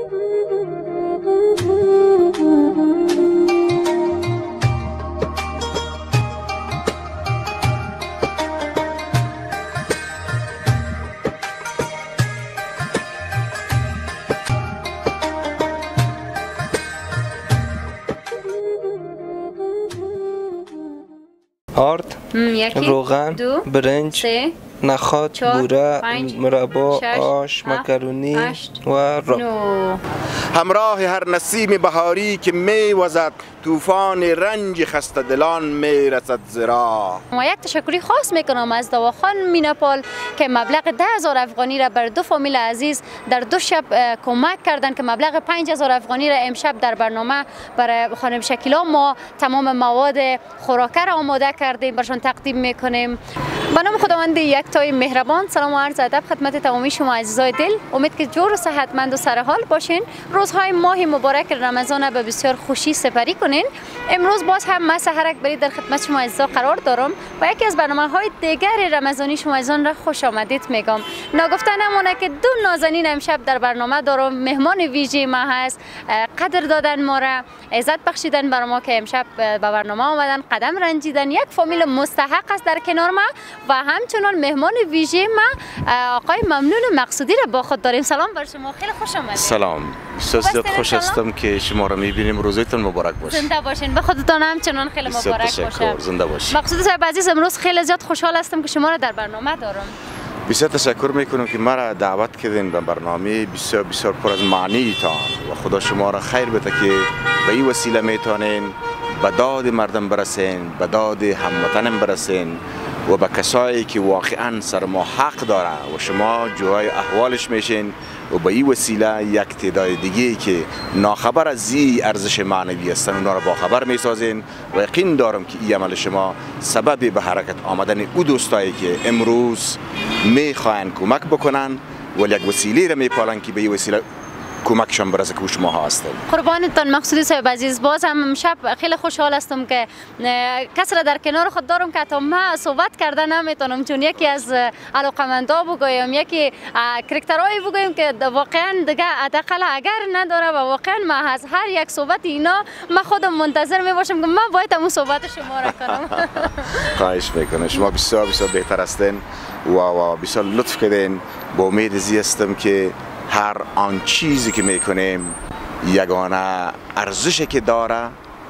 آرد، روغن، برنج، نخود، بوره، مربا، آش، مکرونی و رب. همراه هر نسیم بهاری که میوزد طوفان رنج خسته دلان میرسد زرا. و یک تشکری خاص میکنم از دواخان میناپال که مبلغ 10,000 افغانی را بر دو فامیل عزیز در 2 شب کمک کردند که مبلغ 5,000 افغانی را امشب در برنامه برای خانم شکیلا ما تمام مواد خوراکه را آماده کردیم برشان تقدیم میکنیم. به نام خداوند یکتای مهربان سلام و عرض ادب خدمت تمامی شما عزیزای دل. امید که جور و صحتمند و سرحال باشین. روزهای ماه مبارک رمضان به بسیار خوشی سپری کنین. امروز باز هم من سحرک بری در خدمت شما عزیزا قرار دارم و یکی از برنامه‌های دیگر رمضانی شما عزیزان را خوش آمدید میگم. ناگفته نمونه که 2 نازنین امشب در برنامه دارم. مهمان ویژه ما هست، قدر دادن ما را، عزت بخشیدن بر ما که امشب به برنامه آمدن، قدم رنجیدن. یک فامیل مستحق است در کنار ما و همچنان مهمان ویژه ما آقای ممنون مقصودی را با خود داریم. سلام بر شما، خیلی خوش آمدید. سلام، بسیار خوش هستم که شما را میبینیم. روزتون مبارک باشه. زنده باشین. به خودتان همچنان خیلی مبارک باشه. زنده باشین. مقصود صاحب عزیز، امروز خیلی زیاد خوشحال هستم که شما را در برنامه دارم. بسیار تشکر میکنم که مرا دعوت کردین به برنامه بسیار بسیار پر از معنی تان و خدا شما را خیر بده که به این وسیله میتونین به داد مردم برسین، به داد هموطنم برسین و به کسایی که واقعا سر ما حق داره و شما جوهای احوالش میشین و به این وسیله یک تعداد دیگه که ناخبر از این ارزش معنوی هستن اونا را با خبر میسازین و یقین دارم که این عمل شما سبب به حرکت آمدن او دوستایی که امروز میخواین کمک بکنن و یک وسیله را میپالن که به این وسیله کمکشان برسه که شما هستید. قربانتان مقصودی صاحب عزیز، باز هم امشب خیلی خوشحال هستم که کس را در کنار خود دارم که تا ما صحبت کردن نمیتونم، چون یکی از علاقمندا بگویم، یکی کرکترایی بگویم که واقعا دیگه حداقل اگر نداره و واقعا ما از هر یک صحبت اینا من خودم منتظر می باشم که من باید همون صحبت شما را کنم. خواهش میکنم، شما بسیار بسیار بهتر هستین و بسیار لطف کردین. با امید هستم که هر آن چیزی که میکنیم یگانه ارزشی که داره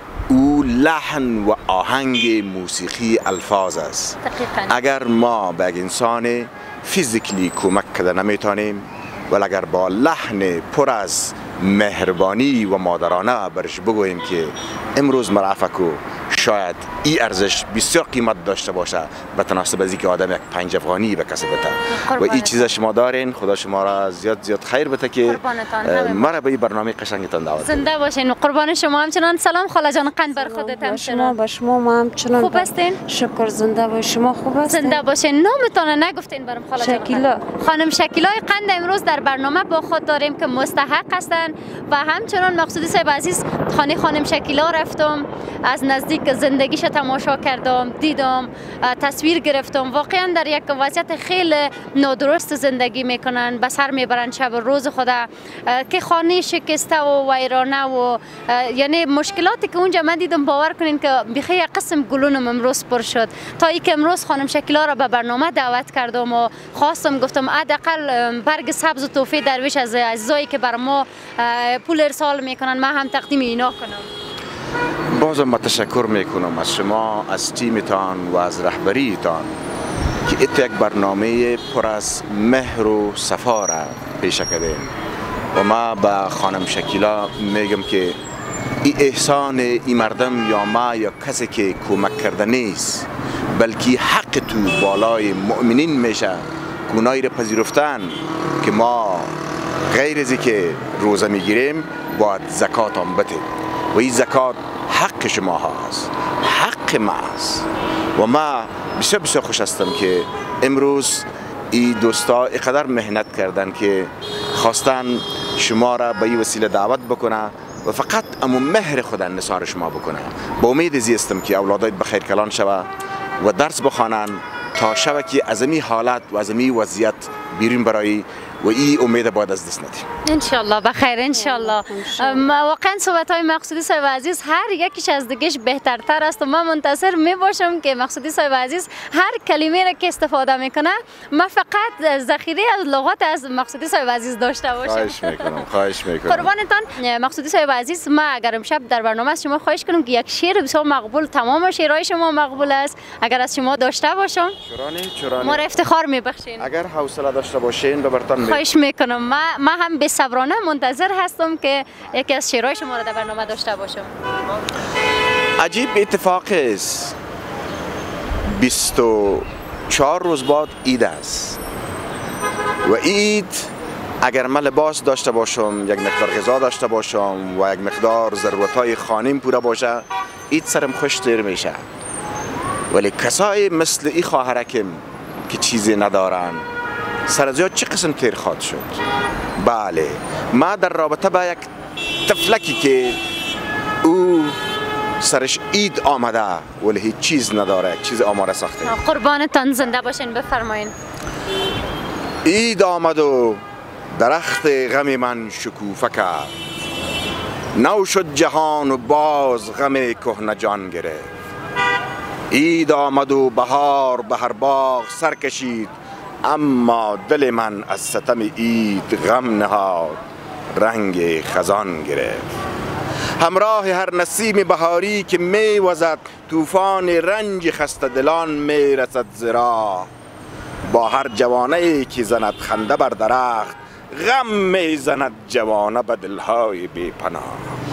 او لحن و آهنگ موسیقی الفاظ است. اگر ما به یک انسان فیزیکلی کمک کرده نمیتونیم ولی اگر با لحن پر از مهربانی و مادرانه برش بگوییم که امروز مرافقو شاید این ارزش بسیار قیمت داشته باشه به تناسب از اینکه آدم یک 5 افغانی به کسب بده و این چیزا شما دارین. خدا شما را زیاد خیر بده که مرا به این برنامه قشنگتان دعوت زنده باشین. قربان شما همچنان. سلام خاله جان، قند بر خودت همچنان. با شما ما همچنان خوب هستین؟ شکر. زنده باشین. شما خوب هستین؟ زنده باشین. نامتون نگفتین برام خاله جان. شکیلا. خانم شکیلای قند امروز در برنامه با خود داریم که مستحق هستن و همچنان مقصودی صاحب عزیز خانه خانم شکیلا رفتم، از نزدیک زندگیش تماشا کردم، دیدم، تصویر گرفتم. واقعا در یک وضعیت خیلی نادرست زندگی میکنن، به سر میبرن شب روز خدا که خانه شکسته و ویرانه و یعنی مشکلاتی که اونجا من دیدم باور کنین که بخیر یک قسم گلونم امروز پر شد. تا ای که امروز خانم شکیلا را به برنامه دعوت کردم و خواستم گفتم حداقل برگ سبز و توفی درویش از عزیزایی که بر ما پول ارسال میکنن ما هم تقدیم اینا کنم. بازم ما تشکر میکنم از شما، از تیمتان و از رهبریتان که یک برنامه پر از مهر و صفا را پیش کردین و ما به خانم شکیلا میگم که این احسان این مردم یا ما یا کسی که کمک کرده نیست بلکه حق تو بالای مؤمنین میشه گناهی را پذیرفتن که ما غیر از که روزه میگیریم باید زکات هم بدیم و این زکات حق شما هست، حق ما است و ما بسیار بسیار خوش هستم که امروز این دوستا اینقدر مهنت کردن که خواستن شما را به این وسیله دعوت بکنه و فقط امو مهر خود نثار شما بکنه. با امید زیستم که اولادایت بخیر کلان شوه و درس بخوانن تا شوه که از این حالت و از این وضعیت بیرون برای و این امید باید از دست ندیم. انشالله بخیر انشالله. واقعا صحبت های مقصودی صاحب عزیز هر یکیش از دیگهش بهترتر است و من منتظر می باشم که مقصودی صاحب عزیز هر کلمه را که استفاده میکنه ما فقط ذخیره از لغات از مقصودی صاحب عزیز داشته باشم. خواهش میکنم. قربانتان مقصودی صاحب عزیز. ما اگر امشب در برنامه از شما خواهش کنم که یک شعر بسیار مقبول، تمام شعرهای شما مقبول است، اگر از شما داشته باشم چرا ما افتخار میبخشین. اگر حوصله داشته باشین به برتان خواهش میکنم. ما هم به صبرانه منتظر هستم که یکی از شعرهای شما را در برنامه داشته باشم. عجیب اتفاق است، 24 روز بعد عید است و عید اگر من لباس داشته باشم، یک مقدار غذا داشته باشم و یک مقدار ضرورتهای خانیم پوره باشه، عید سرم خوش تیر میشه. ولی کسای مثل این خواهرکم که چیزی ندارن سر از یاد چه قسم تیر خواهد شد؟ بله، ما در رابطه با یک طفلکی که او سرش عید آمده ولی هیچ چیز نداره، چیز آماده ساخته. قربانتان، زنده باشین، بفرمایین. عید آمد و درخت غم من شکوفه کرد، نو شد جهان و باز غم کهنه جان گرفت. عید آمد و بهار به هر باغ سر کشید، اما دل من از ستم عید غم نهاد، رنگ خزان گرفت. همراه هر نسیم بهاری که می وزد، طوفان رنج خسته دلان می رسد ز راه. با هر جوانه که زند خنده بر درخت، غم می زند جوانه به دلهای بی پناه.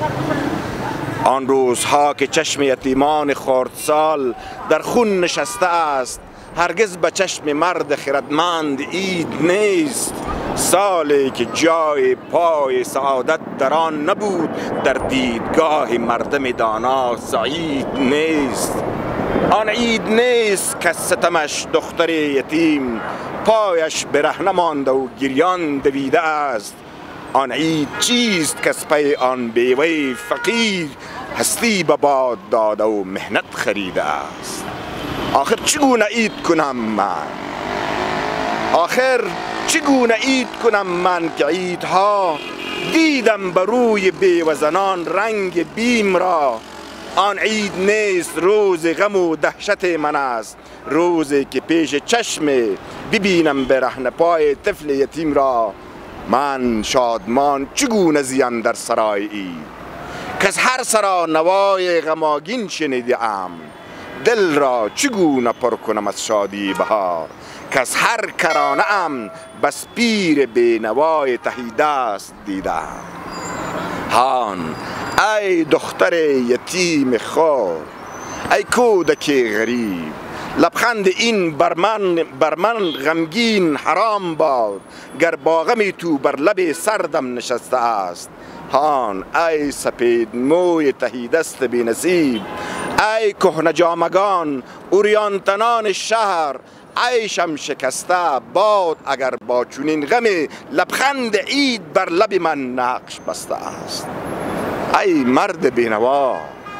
آن روزها که چشم یتیمان خردسال در خون نشسته است، هرگز به چشم مرد خردمند عید نیست. سالی که جای پای سعادت در آن نبود، در دیدگاه مردم دانا سعید نیست. آن عید نیست که ستمش دختر یتیم، پایش برهنه مانده و گریان دویده است. آن عید چیست که از پی آن بیوه فقیر، هستی به باد داده و مهنت خریده است. آخر چگونه عید کنم من؟ آخر چگونه عید کنم من که عیدها دیدم بر روی بیوزنان رنگ بیم را. آن عید نیست روز غم و دهشت من است، روزی که پیش چشم ببینم برهنه پای طفل یتیم را. من شادمان چگونه زیم در سرای عید، که از هر سرا نوای غماگین شنیده ام. دل را چگونه پر کنم از شادی بهار، که از هر کرانه ام بس پیر بینوای تهی دست دیدم. هان ای دختر یتیم خود، ای کودک غریب، لبخند این بر من غمگین حرام باد، گر با غمی تو بر لب سردم نشسته است. هان ای سپید موی تهی دست بی نصیب، ای کهنه جامگان اوریان تنان شهر، ای شم شکسته باد اگر با چنین غم لبخند عید بر لب من نقش بسته است. ای مرد بینوا،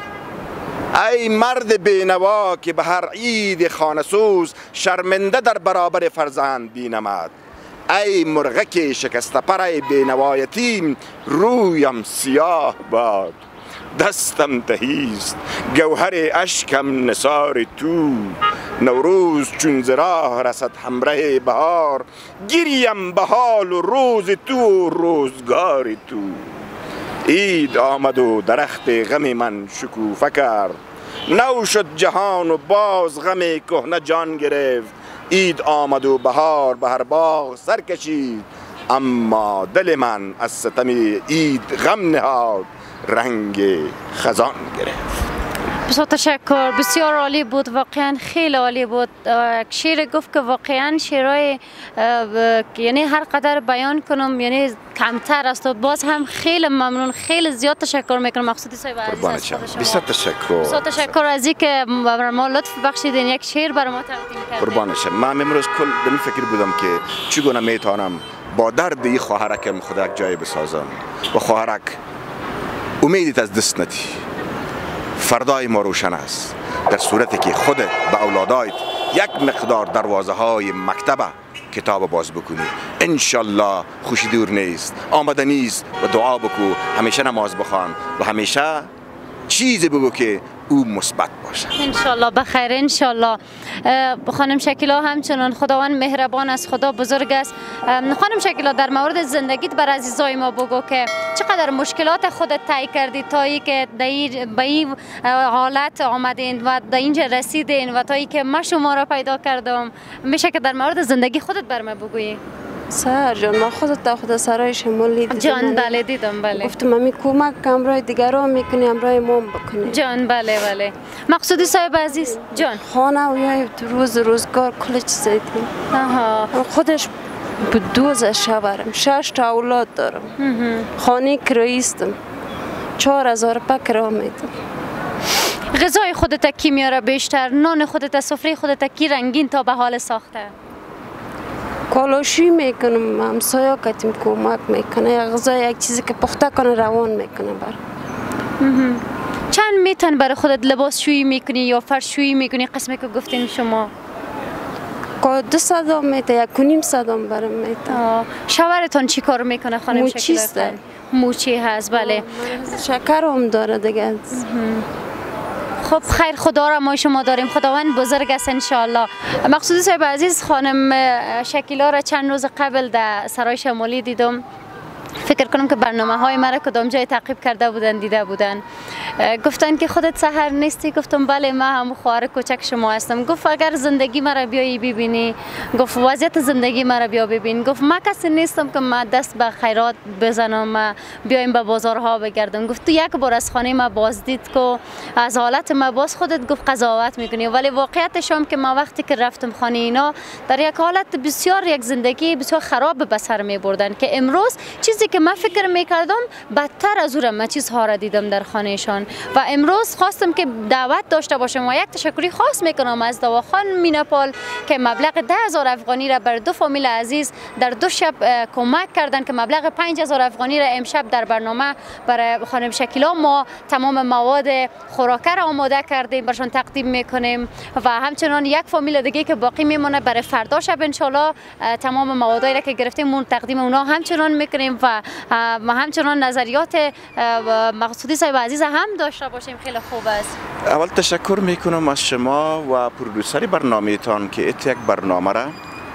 ای مرد بینوا که به هر عید خانه‌سوز شرمنده در برابر فرزند بینمد. ای مرغک شکسته پر بینوا یتیم، رویم سیاه باد، دستم تهیست گوهر اشکم نثار تو. نوروز چون ز راه رسد همراه بهار، گریم به حال و روز تو و روزگار تو. عید آمد و درخت غم من شکوفه کرد، نو شد جهان و باز غم کهنه جان گرفت. عید آمد و بهار به هر باغ سر کشید، اما دل من از ستم عید غم نهاد، رنگ خزان گرفت. بسیار تشکر، بسیار عالی بود، واقعا خیلی عالی بود. شعر گفت که واقعا شعرهای یعنی هر قدر بیان کنم یعنی کمتر است و باز هم خیلی ممنون، خیلی زیاد تشکر میکنم مقصودی صاحب عزیز. بسیار تشکر. بسیار تشکر از اینکه بر ما لطف بخشیدین یک شعر بر ما تقدیم کردین. قربان شم. من امروز کل به این فکر بودم که چگونه میتونم با درد این خواهرکم خدا یک جای بسازم و خواهرک امیدیت از دست ندی. فردای ما روشن است در صورتی که خودت به اولادایت یک مقدار دروازه های مکتبه کتاب باز بکنی. انشالله خوشی دور نیست، آمده نیست. و دعا بکو، همیشه نماز بخوان و همیشه چیزی بگو که او مثبت باشه. انشالله بخیر. انشالله. خانم شکیلا همچنان خداوند مهربان است، خدا بزرگ است. خانم شکیلا در مورد زندگیت بر عزیزای ما بگو که چقدر مشکلات خودت طی کردی تا ای که به این حالت آمدین و در اینجا رسیدین و تا ای که من شما را پیدا کردم. میشه که در مورد زندگی خودت بر من بگویی؟ سهر جان، ما خود سرای شمالی دیدم. جان بله دیدم. بله گفتم امی کمک امرای دیگران میکنی، امرای ما بکنی. جان بله بله. مقصودی صاحب عزیز جان، خانه و یا روزگار کل چیز دیدیم. خودش به 12 شبرم، 6 تا اولاد دارم. خانه کراییستم، 4000 کرا میدم. غذای خودت کی میاره بیشتر؟ نان خودت، سفره خودت کی رنگین تا به حال ساخته؟ کالاشی میکنم، همسایا کتیم کمک میکنه، غذای یک چیزی که پخته کنه روان میکنه بر. چند میتن برای خودت لباس شویی میکنی یا فرش شویی میکنی قسمی که گفتین شما؟ 200 میته، 1.5 برام میته. شوهرتون چی کار میکنه خانم شکیلا؟ موچیست. موچی هست. بله. شکر هم داره دیگه. خب خیر، خدا را ما شما داریم، خداوند بزرگ است انشاءالله. مقصودی صاحب عزیز، خانم شکیلا را چند روز قبل در سرای شمالی دیدم. فکر کنم که برنامه های مرا کدام جای تعقیب کرده بودن، دیده بودن. گفتن که خودت سحر نیستی؟ گفتم بله، من هم خواهر کوچک شما هستم. گفت اگر زندگی مرا بیایی ببینی، گفت وضعیت زندگی مرا بیا ببین. گفت من کسی نیستم که من دست به خیرات بزنم، بیایم به بازارها بگردم. گفت تو یک بار از خانه ما بازدید کو، از حالت ما باز خودت گفت قضاوت میکنی. ولی واقعیتش هم که من وقتی که رفتم خانه اینا در یک حالت بسیار، یک زندگی بسیار خراب به سر می بردن که امروز چیزی که من فکر میکردم بدتر از او را من چیزها را دیدم در خانهشان. و امروز خواستم که دعوت داشته باشم و یک تشکری خاص میکنم از دواخان میناپال که مبلغ 10,000 افغانی را بر 2 فامیل عزیز در 2 شب کمک کردن که مبلغ 5,000 افغانی را امشب در برنامه برای خانم شکیلا ما تمام مواد خوراکه را آماده کردیم، برشان تقدیم میکنیم و همچنان یک فامیل دیگه که باقی میمونه برای فردا شب ان شاء الله تمام موادایی را که گرفتیم اون تقدیم اونا همچنان میکنیم و همچنان نظریات مقصودی صاحب عزیز هم داشته باشیم. خیلی خوب است. اول تشکر میکنم از شما و پرودوسر برنامه تان که یک برنامه را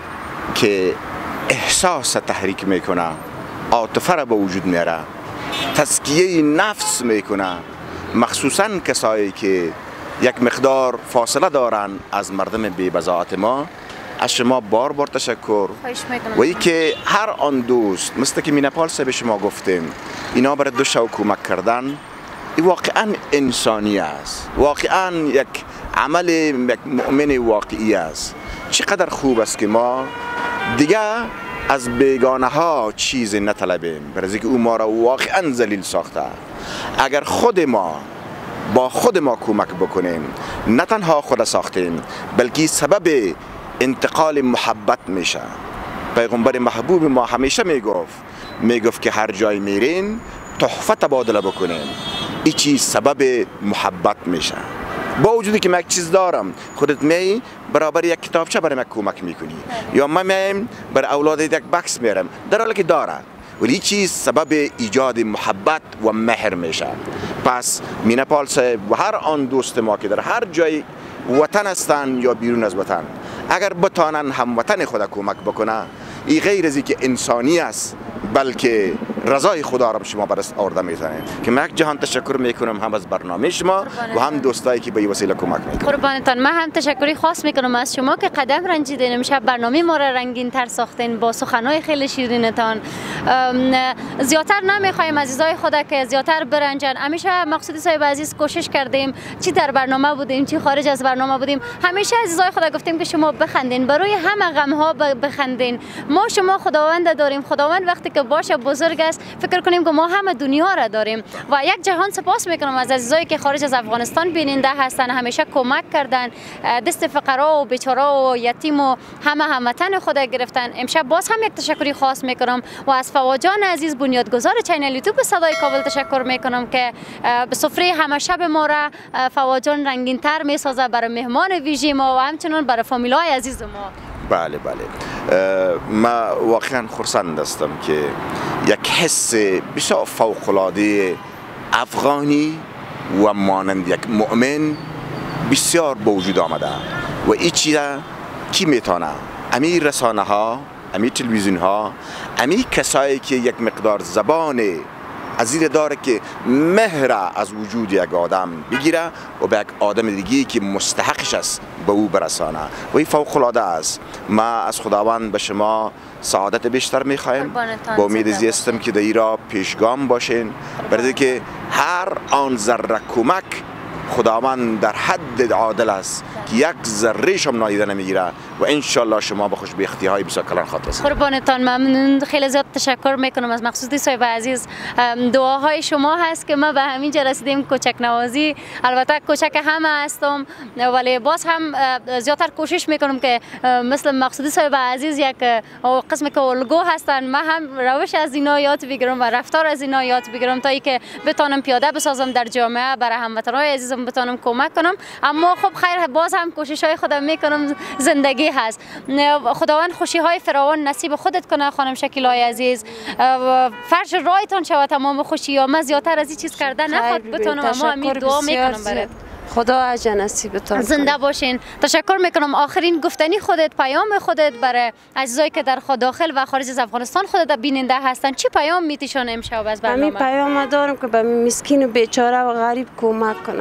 که احساس تحریک میکنه، عاطفه را به وجود میاره، تزکیه نفس میکنه، مخصوصا کسایی که یک مقدار فاصله دارن از مردم بی‌بضاعت ما. از شما بار بار تشکر و ای که هر آن دوست مثل که میناپال به شما گفتیم اینا برای 2 شب کمک کردن، این واقعا انسانی است، واقعا یک عمل یک مؤمن واقعی است. چقدر خوب است که ما دیگه از بیگانه ها چیز نطلبیم، برای اینکه او ما را واقعا ذلیل ساخته. اگر خود ما با خود ما کمک بکنیم، نه تنها خود ساختیم بلکه سبب انتقال محبت میشه. پیغمبر محبوب ما همیشه میگفت که هر جای میرین تحفه تبادله بکنین، این چیز سبب محبت میشه. با وجودی که من یک چیز دارم، خودت می برابر یک کتابچه برای من کمک میکنی یا من میم بر اولاد یک بکس میرم در حالی که داره، ولی این چیز سبب ایجاد محبت و مهر میشه. پس میناپال صاحب و هر آن دوست ما که در هر جای وطن هستن یا بیرون از وطن، اگر بتانن هموطن خود کمک بکنه، این غیر از اینکه انسانی است بلکه رضای خدا را شما برست آورده میزنه. که من یک جهان تشکر میکنم هم از برنامه شما و هم دوستایی که به این وسیله کمک میکنن. قربانتان. من هم تشکری خاص میکنم از شما که قدم رنجیدین، امشب برنامه ما را رنگین تر ساختین با سخنهای خیلی شیرینتان. زیادتر نمیخوایم عزیزای خدا که زیادتر برنجن. همیشه مقصودی صاحب عزیز کوشش کردیم، چی در برنامه بودیم چی خارج از برنامه بودیم، همیشه عزیزای خدا گفتیم که شما بخندین، برای همه غم ها بخندین. ما شما خداوند داریم، خداوند وقتی که باشه بزرگ است فکر کنیم که ما همه دنیا را داریم. و یک جهان سپاس میکنم از عزیزایی که خارج از افغانستان بیننده هستن، همیشه کمک کردن، دست فقرا و بیچارا و یتیم و همه هموطن خود گرفتن. امشب باز هم یک تشکری خاص میکنم و از فواجان عزیز بنیادگذار چینل یوتیوب صدای کابل تشکر میکنم که به سفره همه شب ما را فواجان رنگین تر میسازه برای مهمان ویژه ما و همچنان برای فامیلای عزیز ما. بله ما واقعا خرسند هستم که یک حس بسیار فوق‌العاده افغانی و مانند یک مؤمن بسیار به وجود آمده و این چیز کی میتونه؟ امی رسانه ها، امی تلویزیون ها، امی کسایی که یک مقدار زبان عزیز داره که مهر از وجود یک آدم بگیره و به یک آدم دیگی که مستحقش است به او برسانه و این فوق العاده است. ما از خداوند به شما سعادت بیشتر میخوایم، با امید زیستم که در ایرا پیشگام باشین، برای که هر آن ذره کمک خداوند در حد عادل است که یک ذره شما نادیده نمیگیره و انشالله شما به خوشبختی های بسیار کلان خاطر هستید. قربانتان ممنون، خیلی زیاد تشکر میکنم از مقصودی صاحب عزیز. دعاهای شما هست که ما به همین جا رسیدیم. کوچک نوازی البته کوچک همه هستم ولی باز هم زیادتر کوشش میکنم که مثل مقصودی صاحب عزیز یک قسم که الگو هستن، ما هم روش از اینا یاد بگیرم و رفتار از اینا یاد بگیرم تا اینکه بتونم پیاده بسازم در جامعه، برای هموطنان عزیزم بتونم کمک کنم. اما خب خیر، باز هم کوشش های خودم میکنم، زندگی هست. خداوند خوشی های فراوان نصیب خودت کنه خانم شکیلای عزیز. فرش رایتان شود تمام خوشی ها. من زیادتر از این چیز کرده نخواد بتونم، اما همین دعا میکنم برات. خدا اجر نصیبتان زنده باشین. تشکر میکنم. آخرین گفتنی خودت، پیام خودت برای عزیزایی که در داخل و خارج از افغانستان خودت بیننده هستن، چی پیام میتیشون امشب از برنامه؟ همین پیام دارم که به مسکین و بیچاره و غریب کمک کنن،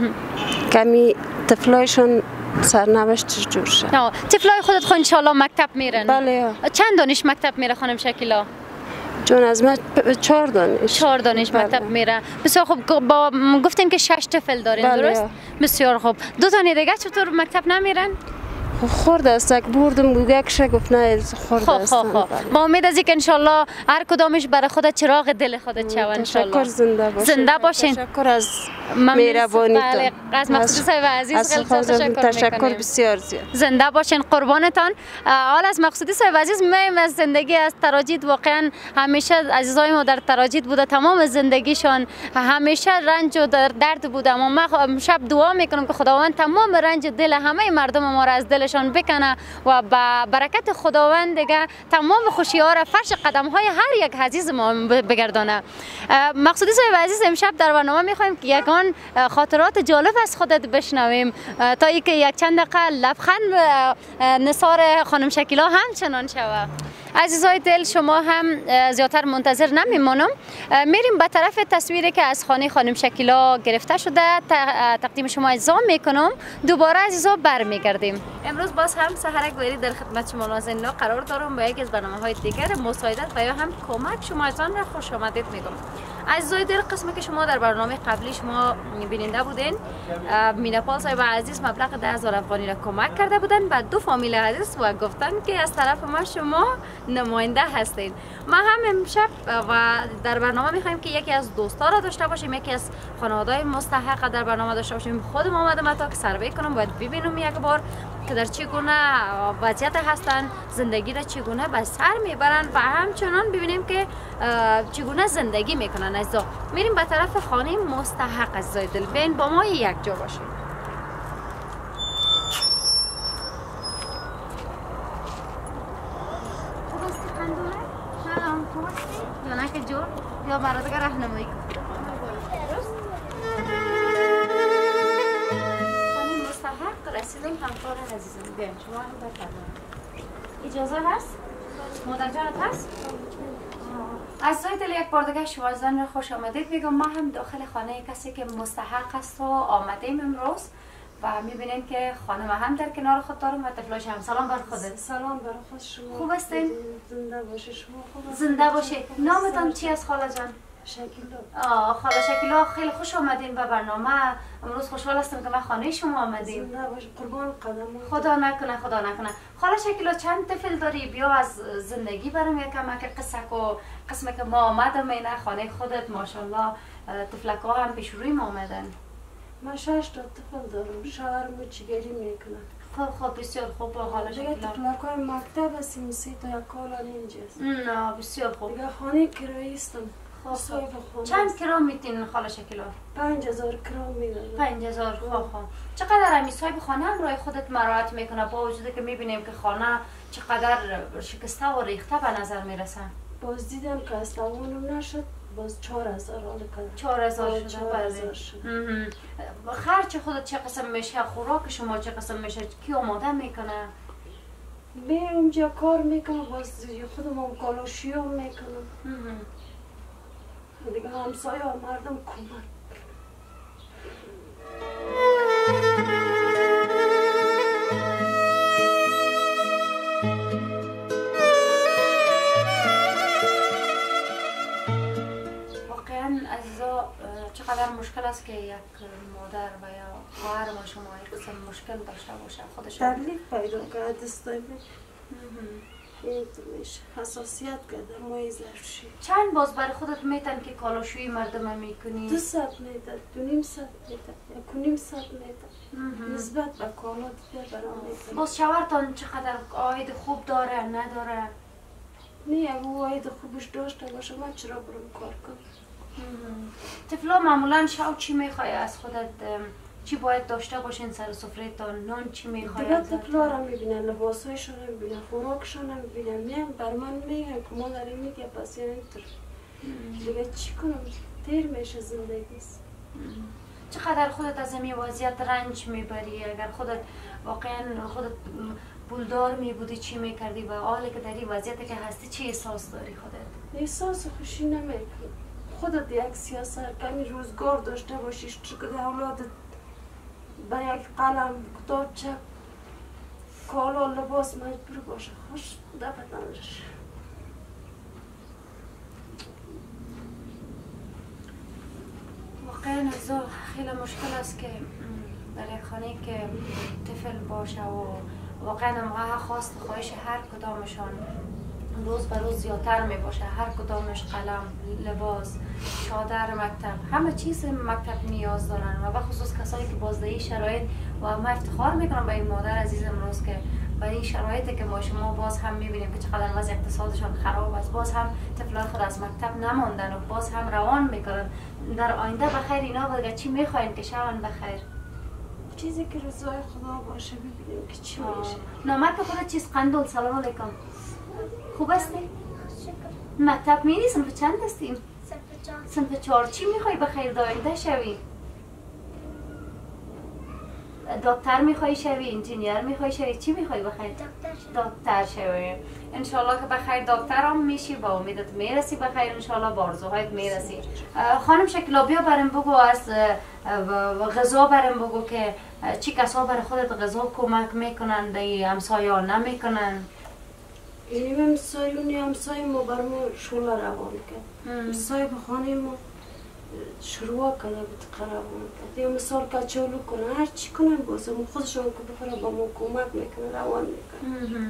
کمی طفلایشون سرنوشتش جور شد. طفلای خودت خو ان شاء الله مکتب میرن؟ بله. چند دانش مکتب میره خانم شکیلا؟ جون از من 4 دانش. 4 دانش مکتب میره. بسیار خوب. با گفتیم که 6 طفل دارین، درست؟ بسیار خوب. 2 تا دیگه چطور مکتب نمیرن؟ خورد است، بردم گوگکش گفت نه خورد است. با امید از اینکه ان شاء الله هر کدامش برای خودت چراغ دل خودت شون ان شاء الله. زنده باشین. تشکر از مهربانیتون. از مقصود صاحب عزیز خیلی تشکر بسیار زیاد. زنده باشین، قربانتان. حال از مقصودی صاحب عزیز میم از زندگی از تراجید، واقعا همیشه عزیزای ما در تراجید بوده، تمام زندگیشان همیشه رنج و درد بوده. اما من شب دعا میکنم که خداوند تمام رنج دل همه مردم ما را از دلشان بکنه و با برکت خداوند دیگه تمام خوشی ها را فرش قدم های هر یک عزیز ما بگردانه. مقصودی صاحب عزیز، امشب در برنامه میخوایم که یگان خاطرات جالب از خودت بشنویم تا اینکه یک چند دقیقه لبخند نثار خانم شکیلا همچنان شود. عزیزای دل، شما هم زیادتر منتظر نمیمانم، میریم به طرف تصویری که از خانه خانم شکیلا گرفته شده تقدیم شما اعزام میکنم. دوباره عزیزا برمیگردیم. امروز باز هم سحر گویری در خدمت شما نازنینا قرار دارم با یکی از برنامه‌های دیگر مساعدت و یا هم کمک شمایتان را خوش آمدید میگم. عزیزای دل، قسمی که شما در برنامه قبلی شما بیننده بودین، میناپال صاحب عزیز مبلغ 10,000 افغانی را کمک کرده بودن به 2 فامیل عزیز و گفتن که از طرف ما شما نماینده هستین. ما هم امشب و در برنامه میخوایم که یکی از دوستا را داشته باشیم، یکی از خانواده‌های مستحق در برنامه داشته باشیم. خودم آمدم تا که سروی کنم، باید ببینم یک بار که در چگونه وضعیت هستن، زندگی را چگونه به سر میبرن و همچنان ببینیم که چگونه زندگی میکنن. عزیزا میریم به طرف خانه مستحق. عزیزای دل، بین با ما یک جا باشیم. یا نه که جور یا برادر راهنمایی کن. خانه مستحق رسیدیم. همکار عزیزم بیاین شما هم بفرمایید. اجازه هست؟ مادر جانت هست؟ عزیزای دل، یک بار دیگه شما زن رو خوش آمدید میگم. ما هم داخل خانه کسی که مستحق است و آمدیم امروز و میبینیم که خانم هم در کنار خود دارم و طفلاش هم. سلام بر خودت. سلام بر خود شما. خوب هستین؟ زنده باشی. شما خوب هستین؟ زنده باشی. نامتان چی است خاله جان؟ شکیلا. خاله شکیلا، خیلی خوش آمدین به برنامه. امروز خوشحال هستم که ما خانه شما آمدیم. زنده باشی. قربان قدم. خدا نکنه، خدا نکنه. خاله شکیلا، چند طفل داری؟ بیا از زندگی برام یکم که قسمه که ما آمدم اینه خانه خودت ماشاءالله طفلکا هم پیش روی ما آمدن. من 6 تا طفل دارم. شوهرم چیگری میکنه. خب بسیار خوب. خاله شکیلا دیگه طفلکای مکتب هستیم 3 تا یک کالا اینجاست. نه بسیار خوب. دیگه خانه کرایی هستم. صاحب خانه. چند کرام میتین خاله شکیلا؟ 5000 کرام میدن. 5000 خواه. چقدر همی صاحب خانه هم رای خودت مراعات میکنه با وجودی که میبینیم که خانه چقدر شکسته و ریخته به نظر میرسه؟ باز دیدم که از تمام نشد، باز 4000 حال کنم. 4000 شده. 4000 شد. خرچ خودت چه قسم میشه؟ خوراک شما چه قسم میشه؟ کی آماده میکنه؟ به اونجا کار میکنم، باز خودم هم کالاشی هم میکنم. دیگه همسایه ها مردم کمک. واقعا عزیزا چقدر مشکل است که یک مادر و یا خواهر ما شما یک قسم مشکل داشته باشه خودش تکلیف پیدا کرد دستای این میشه حساسیت کرده مای ظرفشی. چند باز برای خودت میتن که کالاشوی مردم میکنی؟ 200 میداد، 2.5 میداد، 1.5 میداد. نسبت به کالا دیگه برام میکنی. باز شوهرتان چقدر عاید خوب داره نداره؟ نه اگه عاید خوبش داشته باشه من چرا برم کار کنم؟ طفلا معمولا شو چی میخوای از خودت؟ چی باید داشته باشین سر سفره تا نان چی میخوای؟ دیگه طفلا را میبینن، لباسایشون رو میبینن، خوراکشون رو میبینن. میگم بر من میگن که مادر میگه پس یعنی دیگه چی کنم؟ دیر میشه زندگیست. چقدر خودت از این وضعیت رنج میبری؟ اگر خودت واقعا خودت پولدار میبودی چی میکردی و حالی که در این وضعیتی که هستی چی احساس داری خودت؟ احساس خوشی نمیکنی. خودت یک سیاست کمی روزگار داشته باشیش که اولادت با یک قلم کتابچه کالا لباس مجبور باشه خوش دفتنش. واقعا ازا خیلی مشکل است که در یک خانه که طفل باشه و واقعا موقع خواست خواهش هر کدامشان روز به روز زیادتر می باشه. هر کدامش قلم، لباس، چادر مکتب، همه چیز مکتب نیاز دارن و بخصوص کسایی که بازدهی شرایط و من افتخار میکنم به این مادر عزیز امروز که با این شرایطی که ما شما باز هم میبینیم که چقدر وضع اقتصادشان خراب است، باز هم طفلان خود از مکتب نماندن و باز هم روان میکنن. در آینده بخیر اینا بگه چی میخواین که شون بخیر؟ چیزی که رضای خدا باشه ببینیم که چی میشه. نامت به خودت چیز قندول. سلام علیکم. خوب هستی؟ مکتب میری؟ صنف چند هستیم؟ صنف 4. چی میخوای بخیر داینده شوی؟ دکتر میخوای شوی؟ انجینیر میخوای شوی؟ چی میخوای بخیر؟ دکتر شوی. انشالله که بخیر دکتر هم میشی، با امیدت میرسی بخیر انشالله با آرزوهایت میرسی. خانم شکیلا بیا برم بگو از غذا برم بگو که چی کسا برای خودت غذا کمک میکنن دی همسایه ها نمیکنن؟ این همسایه ما بر ما شوله روان کرد. صاحب خانه ما شروع کنه بود قرابون کرد. یا مثال کچالو کنه هر چی کنن بازم خودشون که بخوره با ما کمک میکنه روان میکنه.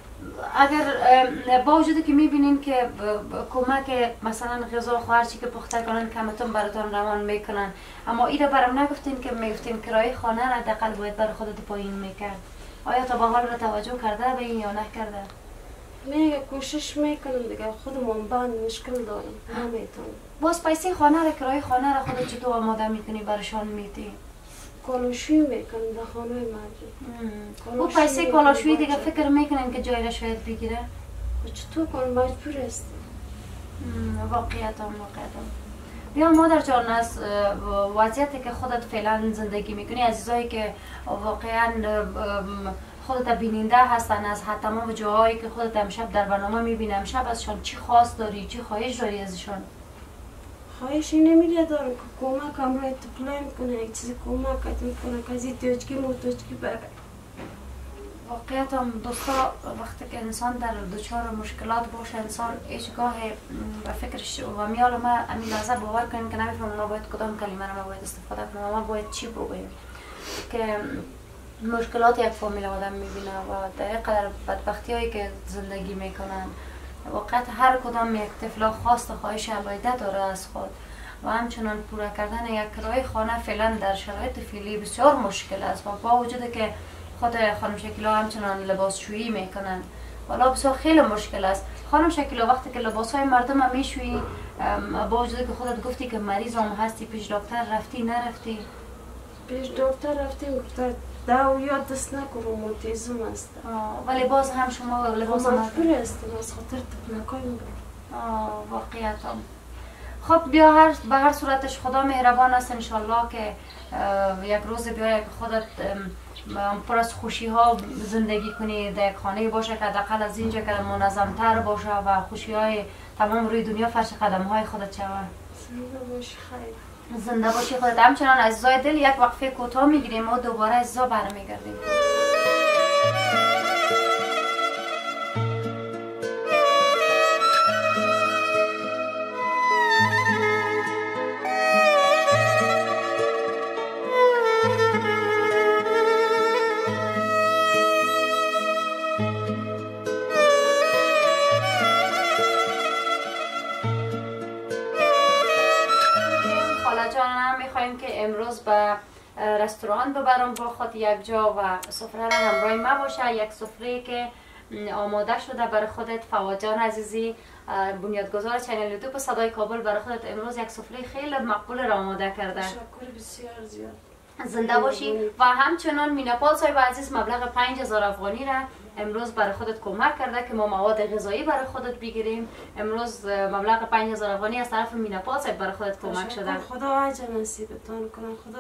اگر با وجودی که میبینین که کمک مثلا غذا و هرچی که پخته کنن کمتون براتون روان میکنن، اما ایره برام نگفتین که میگفتین کرایه خانه را دقل باید برای خودت پایین میکرد. آیا تا به حال را توجه کرده به این یا نکرده؟ میگه کوشش میکنم دیگه خودمون بند مشکل دارم نمیتونم. باز پیسه خانه را کرایه خانه را خودت چطور آماده میکنی برشان میدی؟ کالاشوی میکنم در خانه مردم. او پیسه کالاشوی دیگه فکر میکنن که جای را شاید بگیره؟ چطور کنم مجبور است. واقعیت هم بیا مادر جان از وضعیتی که خودت فعلا زندگی میکنی، عزیزایی که واقعا خودت بیننده هستن از تمام جاهایی که خودت امشب در برنامه میبینم، امشب ازشان چی خواست داری؟ چی خواهش داری ازشان؟ خواهشی نمیده دارم که کمک هم رای تپلیم کنه، یک چیزی کمک میکنه که از این توچکی موتوچکی بره. واقعیت هم دوستا وقتی که انسان در دچار مشکلات باشه انسان هیچگاه و فکرش و میال ما همین لحظه باور کنیم که نمیفهمم ما باید کدام کلمه رو ما باید استفاده کنیم، ما باید چی بگوییم که مشکلات یک فامیل آدم میبینه و در قدر بدبختی هایی که زندگی میکنن. واقعا هر کدام یک طفل خواست و خواهش عبایده داره از خود و همچنان پورا کردن یک کرایه خانه فعلا در شرایط فعلی بسیار مشکل است و با وجود که خود خانم شکیلا همچنان لباسشویی میکنن والا بسیار خیلی مشکل است. خانم شکیلا وقتی که لباس های مردم هم میشویی با وجود که خودت گفتی که مریض هم هستی پیش دکتر رفتی نرفتی؟ پیش دکتر رفتیم گفته دو یا دست نکن روماتیزم است. ولی باز هم شما لباس مجبور هستیم از خاطر تکنکای واقعیت هم. خب بیا به هر صورتش خدا مهربان است انشالله که یک روز بیای که خودت پر از خوشی ها زندگی کنی، در یک خانه باشه که حداقل از اینجا که منظم‌تر باشه و خوشی های تمام روی دنیا فرش قدم های خودت شود. زنده باشی خیر. زنده باشی خودت. همچنان عزیزای دل یک وقفه کوتاه میگیریم و دوباره عزیزا برمیگردیم. امروز به رستوران ببرم با خود یک جا و سفره را همراه ما باشه. یک سفره که آماده شده برای خودت. فواد جان عزیزی بنیادگذار چنل یوتیوب صدای کابل برای خودت امروز یک سفره خیلی مقبول را آماده کرده. تشکر بسیار زیاد. زنده باشی. و همچنان میناپال صاحب عزیز مبلغ 5000 افغانی را امروز برای خودت کمک کرده که ما مواد غذایی برای خودت بگیریم. امروز مبلغ 5000 افغانی از طرف میناپال صاحب برای خودت کمک شده. خدا اجر نصیبتان کنه. خدا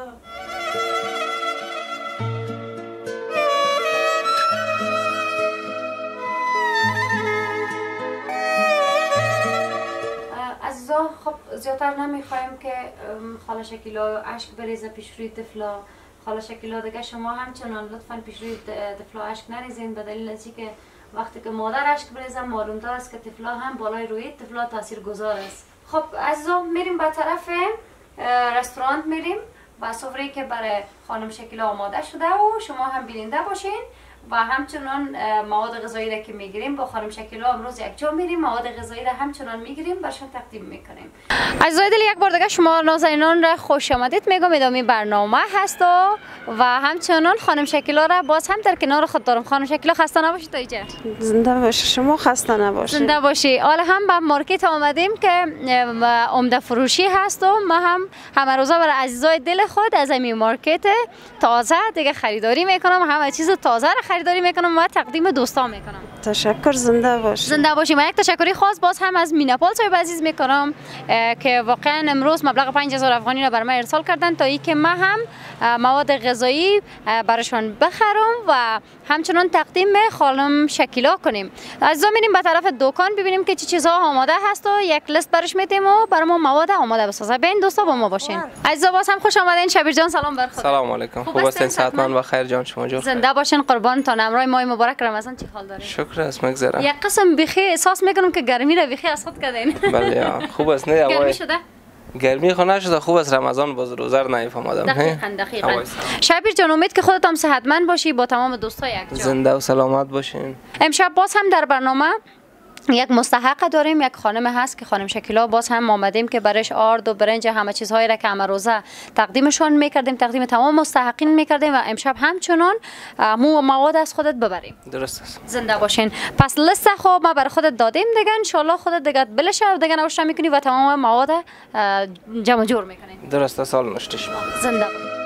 عزیزا خب زیادتر نمیخوایم که خاله شکیلا اشک بریزه پیش روی طفلا. خاله شکیلا دیگه شما همچنان لطفاً پیش روی طفلا اشک نریزین، به دلیل از اینکه وقتی که مادر اشک بریزه معلوم دار است که طفلا هم بالای روی طفلا تاثیرگذار است. خب عزیزا میریم به طرف رستوران، میریم و سفره‌ای که برای خانم شکیلا آماده شده و شما هم بیننده باشین و همچنان مواد غذایی را که میگیریم با خانم شکیلا امروز یک جا میریم مواد غذایی را همچنان میگیریم برشون تقدیم میکنیم. عزیزای دل یک بار دیگه شما نازنینان را خوش آمدید میگم. ادامه برنامه هست و همچنان خانم شکیلا را باز هم در کنار خود دارم. خانم شکیلا خسته نباشید تا اینجا. زنده باشی. شما خسته نباشید. زنده باشی. حالا هم به مارکت آمدیم که عمده فروشی هست و ما همه روزا برای عزیزای دل خود از این مارکت تازه دیگه خریداری میکنم. همه چیز تازه را خریداری میکنم و تقدیم دوستان میکنم. تشکر. زنده باشی. زنده باشی. من یک تشکری خاص باز هم از میناپال صاحب عزیز میکنم که واقعا امروز مبلغ 5000 افغانی را بر من ارسال کردن تا اینکه ما هم مواد غذایی براشون بخرم و همچنان تقدیم خانم شکیلا کنیم. عزیزا میریم به طرف دکان ببینیم که چه چیزها آماده هست و یک لیست برش میدیم و برای ما مواد آماده بسازه. بین دوستا با ما باشین. عزیزا باز هم خوش آمدین. شبیر جان سلام بر خود. سلام علیکم. خوب هستین؟ صحتمند و خیر جان شما جو. زنده باشین قربانتان. امروز ماه مبارک رمضان چی حال دارین؟ شکر است مگذره. یک قسم بخی احساس میکنم که گرمی را بخی از خود کردین. بله خوب است. نه گرمی شده؟ گرمی خو نشده. خوب است رمضان باز روزه رو نمیفهمادم. دقیقاً. شبیر جان امید که خودت هم صحتمند باشی با تمام دوستا یک جا. زنده و سلامت باشین. امشب باز هم در برنامه یک مستحق داریم. یک خانم هست که خانم شکیلا باز هم آمدیم که برش آرد و برنج همه چیزهایی را که همه روزه تقدیمشون میکردیم، تقدیم تمام مستحقین میکردیم و امشب همچنان مواد از خودت ببریم. درست است. زنده باشین. پس لیست خوب ما برای خودت دادیم دیگه. ان شاء الله خودت دیگه بلش دیگه نوشته میکنی و تمام مواد جمع جور میکنی. درست است. سال نشتش. زنده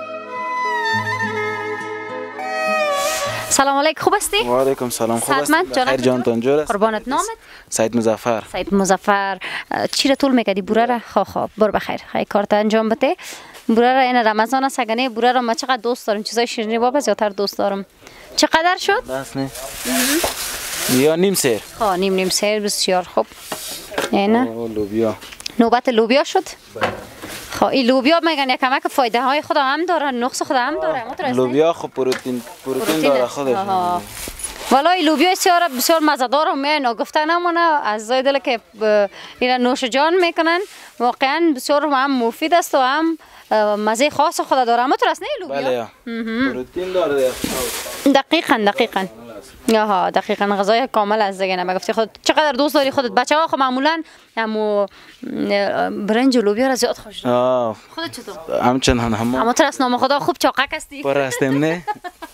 سلام علیکم. خوب هستی؟ و علیکم سلام. خوب هستی؟ خیر جان تنجور است. قربانت. نامت؟ سید مظفر. سید مظفر. چی را طول میکردی بوره را؟ خب برو بخیر. خیلی کارت انجام بده. بوره را این رمضان سگنه بوره را ما چقدر دوست دارم. چیزای شیرینی بابا زیادتر دوست دارم. چقدر شد؟ بس نه. یا نیم سیر. خب نیم سیر بسیار خوب. اینا لوبیا. نوبت لوبیا شد. خب این لوبیا میگن یک کمک فایده های خود هم داره، نقص خود هم داره. لوبیا خب پروتئین داره خودش. والله لوبیا بسیار مزه‌دار و میان گفته نمونه از زای دل که اینا نوش جان میکنن. واقعا بسیار هم مفید است و هم مزه خاص خود داره. اما تو راست نه لوبیا؟ بله. پروتئین داره. دقیقاً. آها دقیقاً غذای کامل از دیگه. نمیگفتی خود چقدر دوست داری خودت. بچه‌ها خب معمولاً همو برنج و لوبیا را زیاد خوش دارن. خودت چطور؟ همچنان اما تو راست نام خدا خوب چاقک هستی. پر هستم نه.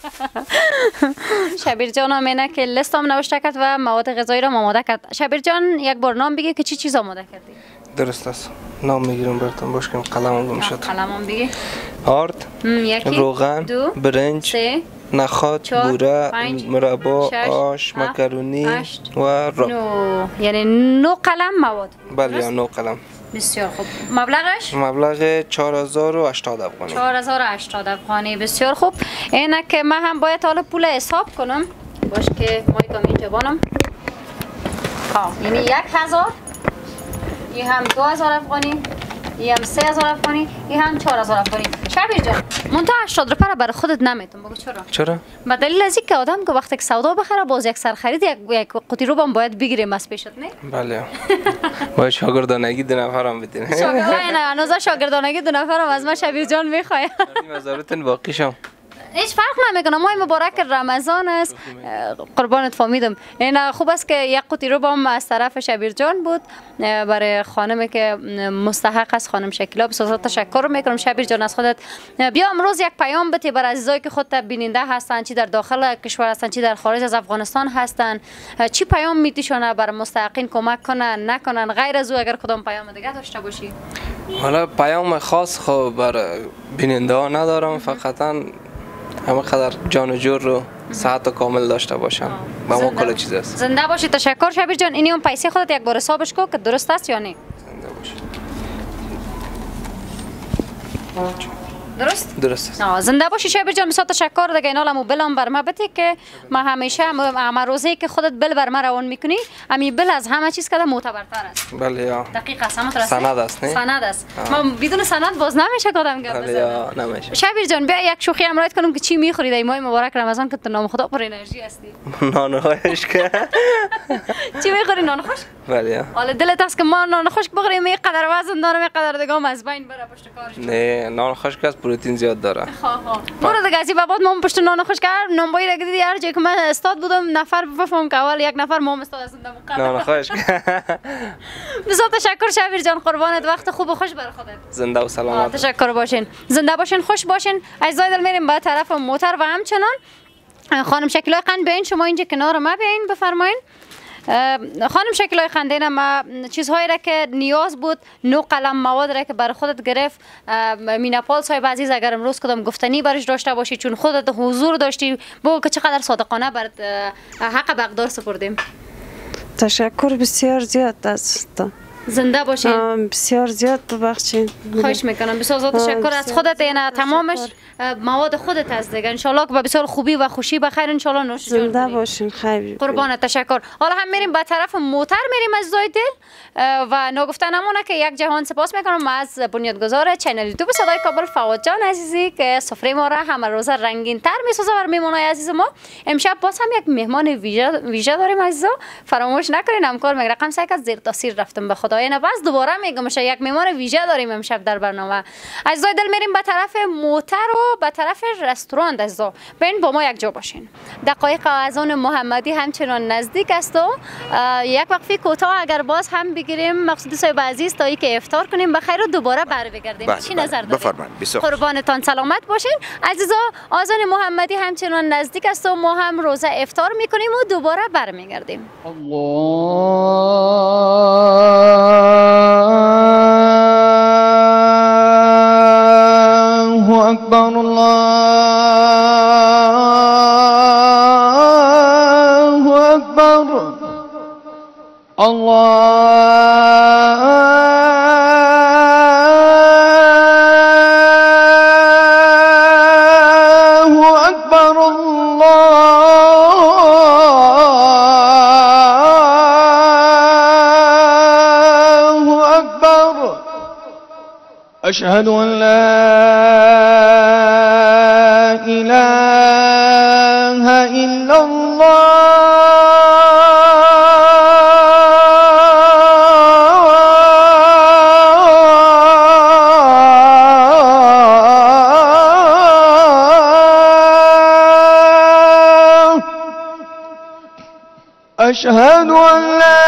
شبیر جان هم اینه که لیست هم نوشته کرد و مواد غذایی را آماده کرد. شبیر جان یک بار نام بگی که چی چیز آماده کردی؟ درست است. نام میگیرم براتون باش کنم قلمم گم شد. قلمم بگی. آرد، یکی، روغن، دو، برنج، سه، نخود، چهار، بوره، پنج، مربا، شش، آش، هفت، مکرونی هشت، و راه. نو. یعنی 9 قلم مواد. بله یا 9 قلم. بسیار خوب. مبلغش؟ مبلغ 4080 افغانی. 4080 افغانی. بسیار خوب. اینه که من هم باید حالا پول حساب کنم. باش که مایکم اینجا بانم. یعنی 1000، این هم 2000 افغانی، این هم 3000 افغانی، این هم 4000 افغانی. شبیر جان منتها 80 روپیه را برای خودت نمیتون. بگو چرا؟ چرا؟ به دلیل از اینکه آدم که وقتی که سودا بخره باز یک سر خرید یک قوطی رو هم باید بگیریم از پیشت نه؟ بله. باید شاگردانگی 2 نفرم بدین. شاگردانگی نه هنوز شاگردانگی 2 نفرم از من شبیر جان میخواد. مزارتن باقی شم. هیچ فرق نمیکنه. ماه مبارک رمضان است. قربانت فهمیدم. این خوب است که یک قوطی رو هم از طرف شبیر جان بود برای خانمی که مستحق است، خانم شکیلا. بسیار تشکر میکنم شبیر جان از خودت. بیا امروز یک پیام بده برای عزیزایی که خودت بیننده هستن، چی در داخل کشور هستن چی در خارج از افغانستان هستن. چی پیام میتیشونه برای مستحقین کمک کنن نکنن؟ غیر از او اگر کدام پیام دیگه داشته باشی؟ حالا پیام خاص خب برای بیننده ها ندارم، فقط همه قدر جان و جور رو صحت کامل داشته باشن. با ما کل چیز است. زنده باشی. تشکر شبیر جان. اینی اون پیسه خودت یک بار حسابش کو که درست است یا نه؟ زنده باشی. درست است. زنده باشی شبیر جان. بسیار تشکر دیگه. اینا لمو بلم بر ما بده که ما همیشه همه روزی که خودت بل بر ما روان میکنی همین بل از همه چیز که معتبرتر است. بله یا دقیق است. همه سند است نه؟ سند است. ما بدون سند باز نمیشه کدام گپ بله یا نمیشه. شبیر جان بیا یک شوخی امرایت کنم که چی میخوری در ماه مبارک رمضان که تو نام خدا پر انرژی هستی. نان خشک. چی میخوری؟ نان خشک؟ بله یا. حالا دلت است که ما نان خشک بخوریم این قدر وزن دارم این قدر دیگه از بین بره پشت کارش. نه نان خشک است پروتئین زیاد داره. برو دیگه از این بعد ما پشت نان خشک کردم نانبایی دیگه دیدی هر جایی که من استاد بودم نفر بفهم که اول یک نفر ما استاد از نان خشک. بسیار تشکر شبیر جان. قربانت. وقت خوب و خوش بر خودت. زنده و سلامت. تشکر باشین. زنده باشین. خوش باشین. عزیزای دل میریم به طرف موتر و همچنان خانم شکیلای قند بیاین شما اینجا کنار ما بیاین بفرمایین. خانم شکیلای خندین ما چیزهایی را که نیاز بود 9 قلم مواد را که برای خودت گرفت میناپال صاحب عزیز اگر امروز کدام گفتنی برش داشته باشی چون خودت حضور داشتی بگو که چقدر صادقانه برات حق بقدار سپردیم. تشکر بسیار زیاد از تو. زنده باشین. بسیار زیاد ببخشید. خواهش میکنم. بسیار تشکر از خودت. اینا تمامش مواد خودت است دیگه. ان شاء الله که به بسیار خوبی و خوشی بخیر ان شاء الله نوش جان. زنده باشین. خیر. قربانت. تشکر. حالا هم میریم به طرف موتر میریم از زای دل و نگفتنمونه که یک جهان سپاس میکنم از بنیادگذار چینل یوتیوب صدای کابل فواد جان عزیزی که سفره ما را همه روزه رنگین تر میسازه بر میمونای عزیز ما. امشب باز هم یک مهمان ویژه داریم عزیزا. فراموش نکنین همکار میگه رقم سعی کرد زیر تاثیر رفتم به خدا. اینا باز دوباره میگم یک مهمان ویژه داریم امشب در برنامه. عزیزای دل میریم به طرف موتر و به طرف رستوران عزیزا. ببین با ما یک جا باشین. دقایق اذان محمدی همچنان نزدیک است و یک وقفه کوتاه اگر باز هم بگیریم مقصود صاحب عزیز تا که افطار کنیم بخیر و دوباره بر بگردیم. چی نظر دارید؟ بفرمایید. قربانتان سلامت باشین. عزیزا اذان محمدی همچنان نزدیک است و ما هم روزه افطار میکنیم و دوباره برمیگردیم. الله اکبر. الله اکبر. الله اکبر. الله اکبر. اشهد ان لا اله الا الله. اشهد ان لا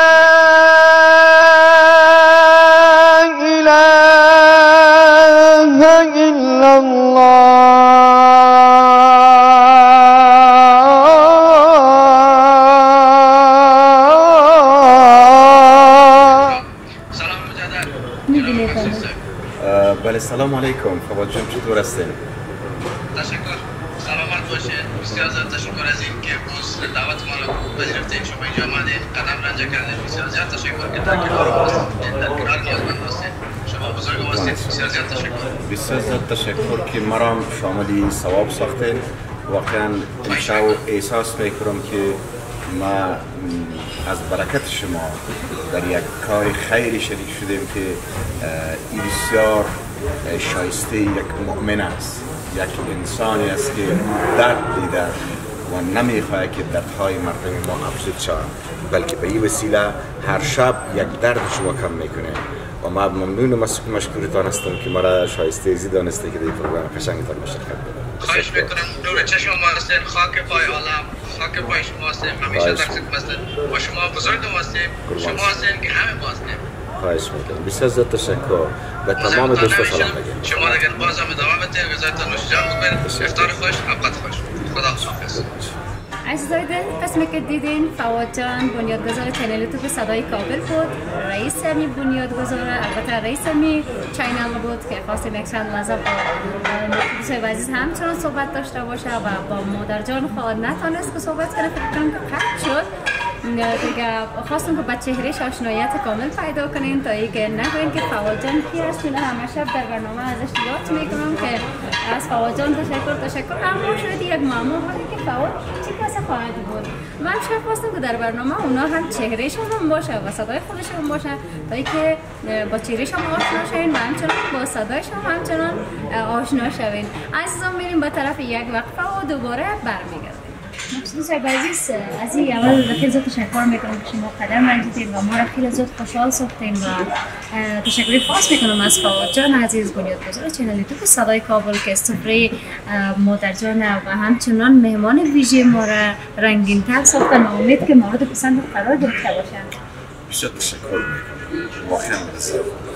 اله الا الله. بله سلام علیکم. فواد جان چطور هستین؟ تشکر. سلامت باشین. بسیار زیاد تشکر از این که امروز دعوت ما را پذیرفتین. شما اینجا آمدین، قدم رنجه کردین. بسیار زیاد تشکر که در کنار ما هستین، در کنار نیازمند هستین. شما بزرگ هستین. بسیار زیاد تشکر. بسیار زیاد تشکر که مرا شاملی ثواب ساختین. واقعا امشب احساس میکنم که ما از برکت شما در یک کار خیری شریک شدیم که این بسیار شایسته یک مؤمن است، یک انسانی است که درد دیده و نمیخواهد که دردهای مردم ما افزود شود، بلکه به این وسیله هر شب یک دردش رو کم میکنه و ما ممنون و مشکورتان هستم که مرا شایسته زی دانسته که در این پروگرام قشنگتان مشرکت بدم. خواهش میکنم. نور چشم ما هستین، خاک پای عالم، خاک پای شما هستیم، همیشه در خدمت هستیم و شما بزرگ هستیم، شما هستین که همه ما هستیم. خواهش میکنم. بسیار زیاد تشکر و تمام دوستا سلام بگید. شما دیگر باز هم ادامه بدید، غذایتان نوش جان بخورید، افطار خوش، اوقات خوش. خدا حافظ. عزیزای دل، قسمی که دیدین فواد جان بنیادگذار چینل یوتیوب صدای کابل بود، رئیس همی بنیادگذار، البته رئیس همی چینل بود که خواستیم یک چند لحظه با دوستای عزیز همچنان صحبت داشته باشه و با مادر جان خود نتونست که صحبت کنه، فکر کنم که قطع شد. دیگه خواستم که با چهرهش آشناییت کامل پیدا کنین تا اینکه نگوین که فواد جان کی است. من همه شب در برنامه ازش یاد میکنم که از فواد جان تشکر، اما شاید یک معما بود که فواد چی کسی خواهد بود. من شب خواستم که در برنامه اونا هم چهرهشون هم باشه و صدای خودشون باشه تا اینکه با چهرهشون آشنا شوین و همچنان با صدایشون همچنان آشنا شوین. عزیزان میریم به طرف یک وقفه و دوباره برمیگردیم. مقصود صاحب عزیز، از این اول خیلی زیاد تشکر میکنم که شما قدم رنجیدین و ما را خیلی زیاد خوشحال ساختین و تشکری خاص میکنم از فواد جان عزیز بنیادگذار چینل یوتیوب صدای کابل که سفره مادر جان و همچنان مهمان ویژه ما را رنگین تر ساختن و امید که مورد پسند قرار گرفته باشن. بسیار تشکر میکنم. واقعا لذت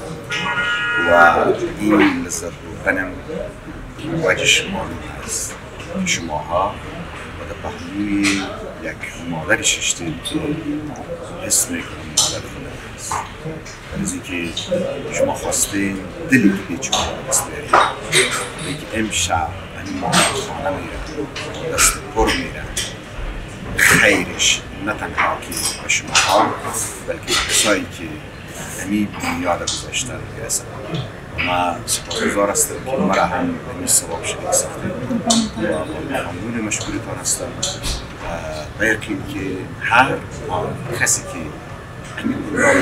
و این لذت بودنم وجه شما هست. شماها و در پهلوی یک مادر ششتید که حس میکنم مادر خودم هست. از اینکه شما خواستین دلی که بیچون دست بیارید اینکه امشب این مادر خانه میره، دست پر میره، خیرش نه تنها که به شما ها بلکه کسایی که همی بیاد گذاشتن میرسن. ما سپاسگزار هستم که مرا هم به ثواب شریک ساختید و ممنون مشکورتان هستم و یقین که هر کسی که همین پروگرام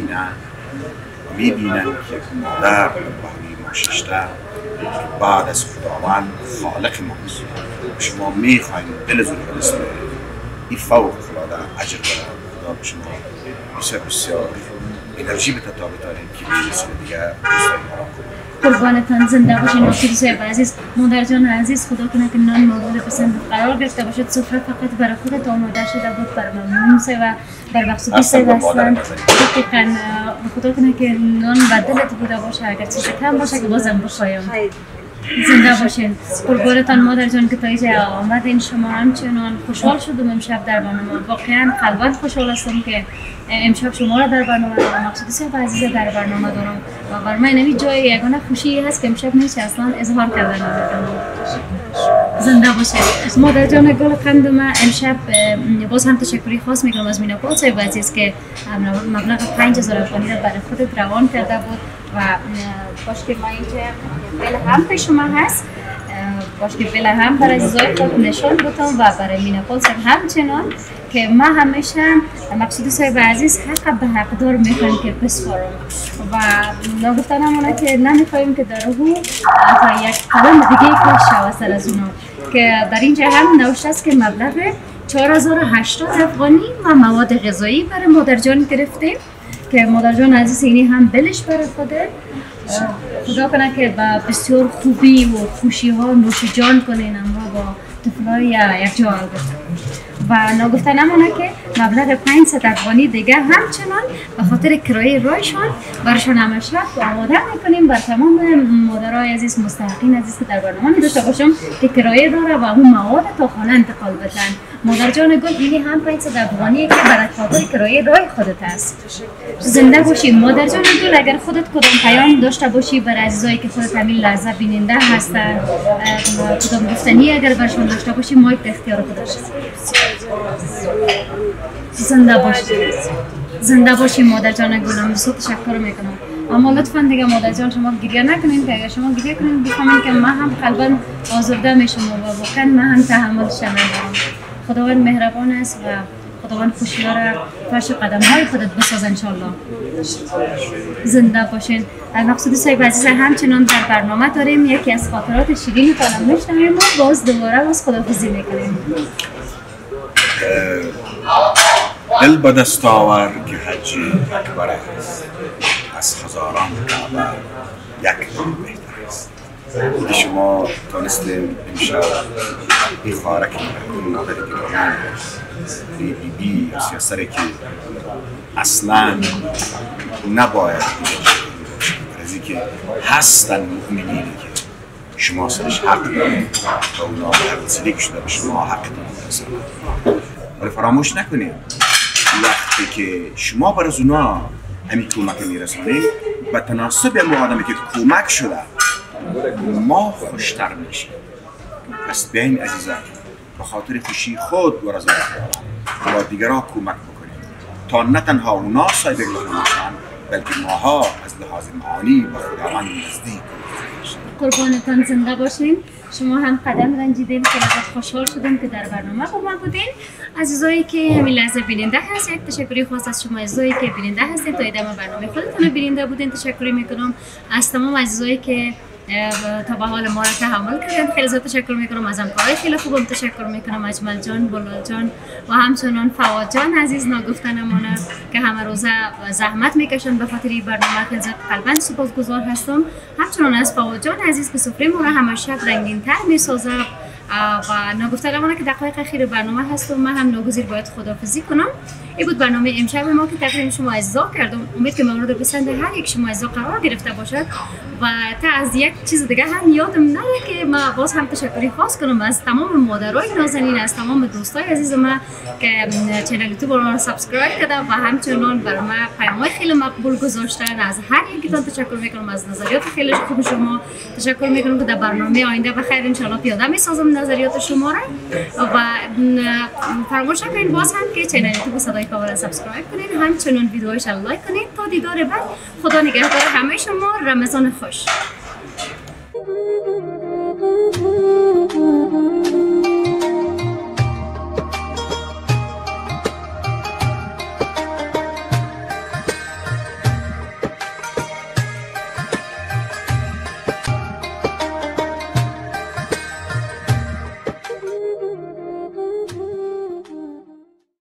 میبینن که مادر بهمی ما ششته بعد از خداوند خالق ما هست. شما میخواین دل زور کنست این فوق العاده اجر برای خدا به شما بسیار بسیار انرژی به تتابه داریم که بیرسونه دیگه دوستایی ما کنیم. قربانتان زنده باشین. ناصر صاحب عزیز، مادر جان عزیز، خدا کنه که نان مورد پسند قرار گرفته باشد. سفره فقط برای خودت آماده شده بود، بر ممنون و بر مقصودی صاحب اصلا دقیقا خدا کنه که نان بدلت بوده باشه، اگر چیز کم باشه که بازم بخوایم. زنده باشین. قربانتان مادر جان که تا اینجا آمدین. شما همچنان خوشحال شدم امشب در برنامه، واقعا قلبا خوشحال هستم که امشب شما را در برنامه دارم، مقصودی صاحب عزیز در برنامه دارم و برای من اینمی جای یگانه خوشی هست که امشب میشه اصلا اظهار کردن ندارم. زنده باشه. مادر جان گل قند ما امشب باز هم تشکری خاص میکنم از میناپول صاحب عزیز که مبلغ 5000 افغانی را برای خودت روان کرده بود و باش که ما اینجا بله هم پیش شما هست، باش که بله هم برای عزیزای خود نشان بودم و برای میناپول صاحب همچنان که ما همیشه مقصود صاحب عزیز حق به حق دار میکنیم که بسپارم و نگفتن همونه که نمیخواییم که در او تا یک قدم دیگه کش شود سر از اونا که در اینجا هم نوشته است که مبلغ 4080 افغانی و مواد غذایی برای مادر جان گرفتیم که مادر جان عزیز اینی هم بلش برای خوده. خدا کنه که با بسیار خوبی و خوشی ها نوش جان کنین اما با طفلای یک جا البته و نگفتن همونه که مبلغ 500 افغانی دیگه همچنان به خاطر کرایه رایشان برشان همشب آماده میکنیم بر تمام مادرای عزیز مستحقین عزیز که در برنامه داشته باشم که کرایه داره و اون مواد تا خانه انتقال بدن. مادر جان گل اینی هم 500 افغانی که برای خاطر کرایه رای خودت است. زنده باشی مادر جان گل. اگر خودت کدام پیام داشته باشی بر عزیزایی که خودت همین لحظه بیننده هستن، کدام گفتنی اگر برشون داشته باشی مایک به اختیار خودت. زنده باشی. زنده باشی مادر جان گلم. بسیار تشکر میکنم. اما لطفا دیگه مادر جان شما گریه نکنین که اگر شما گریه کنین بفهمین که من هم قلبا آزرده میشم و واقعا من هم تحملش ندارم. خداوند مهربان است و خداوند خوشی‌ها را فرش قدم‌های خودت بساز ان شاء الله. زنده باشین. مقصود صاحب عزیز همچنان در برنامه داریم یکی از خاطرات شیرین کلام میشنویم و باز دوباره باز خداحافظی میکنیم. دل به دست آور که حجی اکبر است، از هزاران کعبه یک بهتر است. دیگه شما تانستیم امشب این خارک اون مادر گرامی بی بی یا سیاسره که اصلا نباید رزی که هستن مؤمنینی که شما سرش حق دارید و اونا به حق رسیدگی شده به شما حق دارید. ولی فراموش نکنید وقتی که شما بر از اونا همین کمک میرسانید به تناسب اون آدمی که کمک شده ما خوشتر میشیم. پس بیاین عزیزان به خاطر خوشی خود و رضایت خدا و دیگران کمک بکنیم تا نه تنها اونا صاحب گناه باشند بلکه ماها از لحاظ معانی و خداوند نزدیک قربانتان زنده باشین. شما هم قدم رنجیدین که لذت خوشحال شدیم که در برنامه با ما بودین. عزیزایی که همین لحظه بیننده هست یک تشکری خاص از شما عزیزایی که بیننده هستین تا ادامه برنامه خودتون بیننده بودین تشکری میکنم. از تمام عزیزایی که تا به حال ما را تحمل کردن خیلی زیاد تشکر میکنم. از همکارای خیلی خوبم تشکر میکنم. اجمل جان، بلال جان و همچنان فواد جان عزیز ناگفتنمانه که همه روزه زحمت میکشن به خاطر این برنامه. خیلی زیاد قلبا سپاسگزار هستم. همچنان از فواد جان عزیز که سفره ما را همه شب رنگین تر میسازه و ناگفتنمانه که دقایق اخیر برنامه هست و من هم ناگزیر باید خداحافظی کنم. این بود برنامه امشب ما که تقدیم شما عزیزا کردم. امید که مورد پسند هر یک شما عزیزا قرار گرفته باشد و تا از یک چیز دیگه هم یادم نره که ما باز هم تشکری خاص کنم از تمام مادرای نازنین، از تمام دوستای عزیز ما که چنل یوتیوب رو سابسکرایب کردن و همچنان بر ما پیام‌های خیلی مقبول گذاشتن. از هر یکیتون تشکر میکنم. از نظریات خیلی خوب شما تشکر میکنم که در برنامه آینده بخیر ان شاء الله پیاده میسازم نظریات شما را و فراموش نکنید باز هم که چنل یوتیوب صدای کاوه سابسکرایب کنید، همچنان ویدیوهاش لایک کنید. تا دیدار بعد خدا نگهدار همه شما. رمضان خوش.